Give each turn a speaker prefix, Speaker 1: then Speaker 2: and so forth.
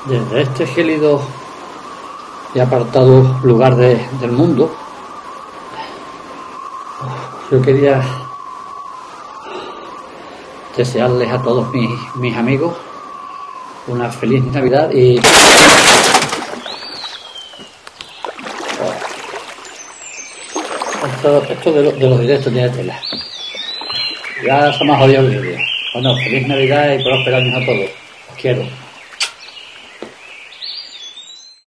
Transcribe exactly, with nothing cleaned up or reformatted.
Speaker 1: Desde este gélido y apartado lugar de, del mundo, yo quería desearles a todos mis, mis amigos una feliz Navidad y esto, esto de, lo, de los directos tiene tela. Ya se me ha jodido el vídeo. Bueno, feliz Navidad y próspero año a todos. Os quiero.